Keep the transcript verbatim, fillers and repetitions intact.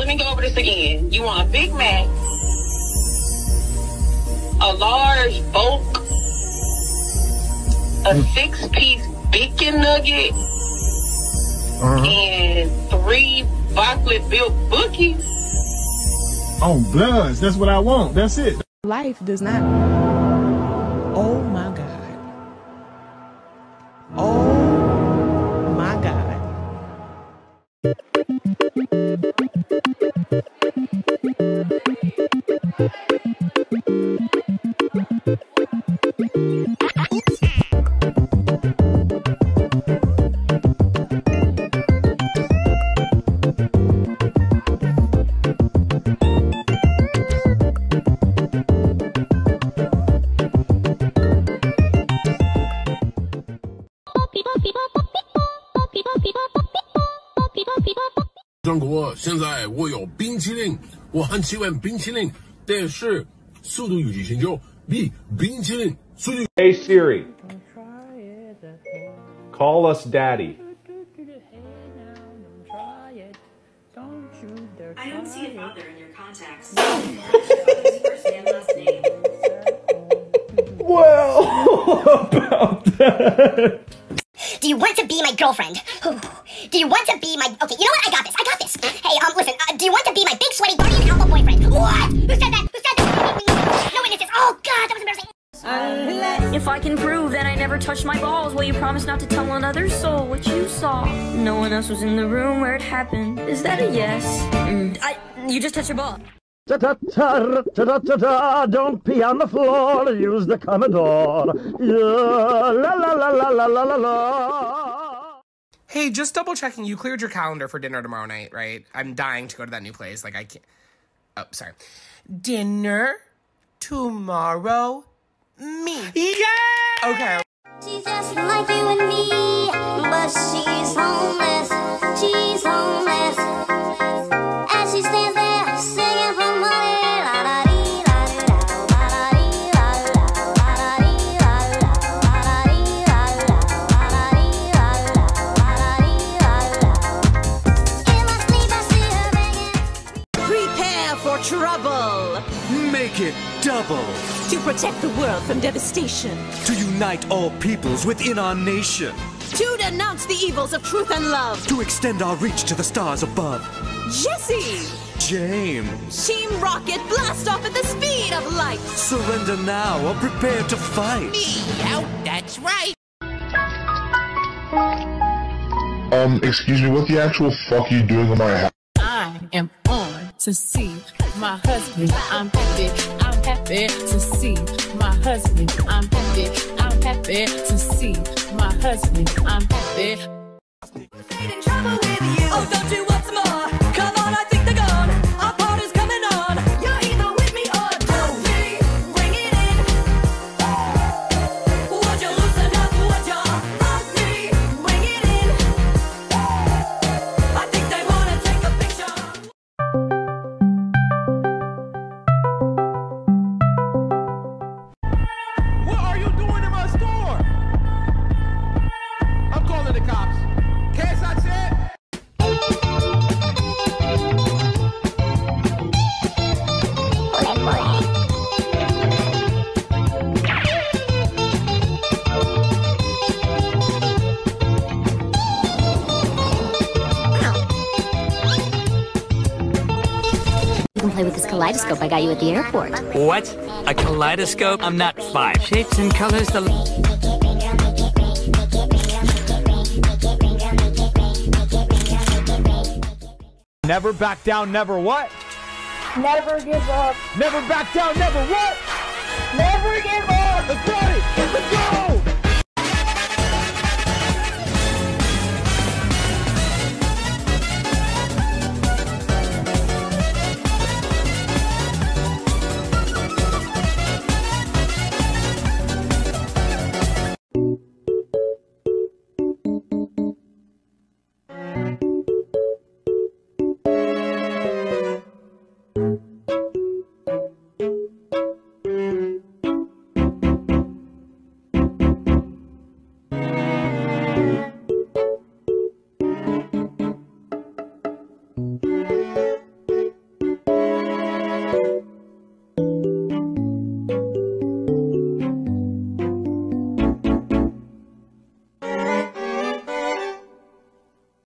let me go over this again. You want a Big Mac, a large bulk, a six-piece bacon nugget, uh-huh. and three chocolate-built bookies. Oh, Bloods. That's what I want. That's it. Life does not. Oh my God. Oh my God. 中国现在我有冰淇淋，我很喜欢冰淇淋，但是速度与激情就比冰淇淋速度。 Hey Siri, call us daddy. I don't see a father in your contacts. Well, about that. Do you want to be my girlfriend? Do you want to be my... Okay, you know what? I got this. I got this. Hey, um, listen. Uh, do you want to be my big, sweaty, guardian alpha boyfriend? What? Who said that? Who said that? No witnesses. Oh, God, that was embarrassing. If I can prove that I never touched my balls, will you promise not to tell another soul what you saw? No one else was in the room where it happened. Is that a yes? Mm, I... You just touched your ball. Ta-ta-ta-ta-ta-ta-ta, don't pee on the floor, use the Commodore. Yeah, la la la la la la la la. Hey, just double checking, you cleared your calendar for dinner tomorrow night, right? I'm dying to go to that new place, like I can't... Oh, sorry. Dinner tomorrow, me. Yeah! Okay. She's just like you and me, but she's homeless, she's homeless. As she stands there, singing for money, la la dee la dee la la dee la la la dee la la la dee la la la dee la la dee la la. In my sleep I see her begging. Prepare for trouble. Make it double. To protect the world from devastation. To unite all peoples within our nation. To denounce the evils of truth and love. To extend our reach to the stars above. Jesse! James! Team Rocket, blast off at the speed of light! Surrender now or prepare to fight! Me out, that's right! Um, excuse me, what the actual fuck are you doing in my house? I am on to see my husband. I'm happy, I'm happy to see my husband. I'm happy, I'm happy to see my husband. I'm happy. In trouble with you. Oh, don't you want some more? Come on, I think they're gone. Our party's coming on. You're either with me or don't be. Bring it in. Would you loosen up? Would you love me? Bring it in. I think they wanna take a picture. What are you doing in my store? I'm calling the cops. Case I said. You can play with this kaleidoscope I got you at the airport. What? A kaleidoscope? I'm not five. Shapes and colors, the... Never back down, never what? Never give up. Never back down, never what? Never give up. Let's party! Let's go!